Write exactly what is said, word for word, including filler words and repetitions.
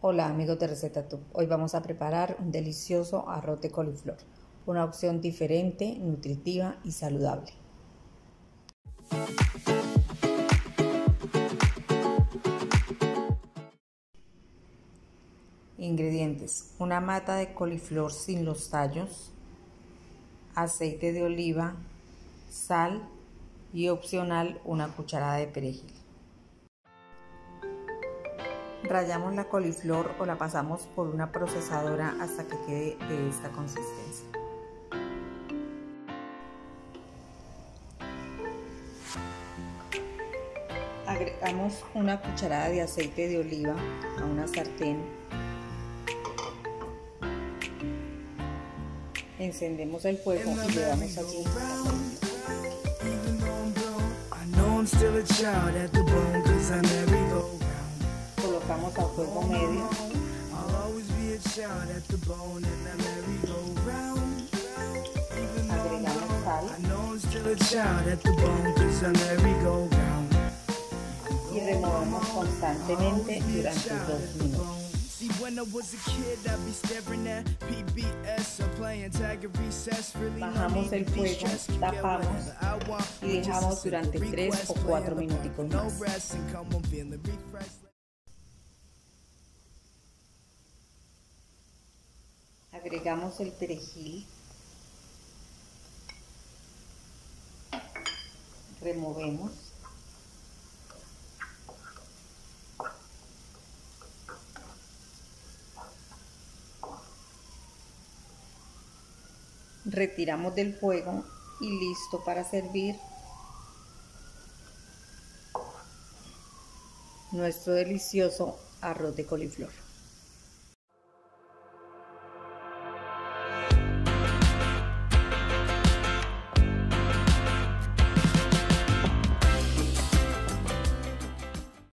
Hola amigos de RecetaTube, hoy vamos a preparar un delicioso arroz de coliflor, una opción diferente, nutritiva y saludable. Ingredientes: una mata de coliflor sin los tallos, aceite de oliva, sal y opcional una cucharada de perejil. Rallamos la coliflor o la pasamos por una procesadora hasta que quede de esta consistencia. Agregamos una cucharada de aceite de oliva a una sartén. Encendemos el fuego y le damos allí colocamos a fuego medio. Agregamos sal y removemos constantemente durante dos minutos. Bajamos el fuego, tapamos y dejamos durante tres o cuatro minuticos más. Agregamos el perejil, removemos, retiramos del fuego y listo para servir nuestro delicioso arroz de coliflor.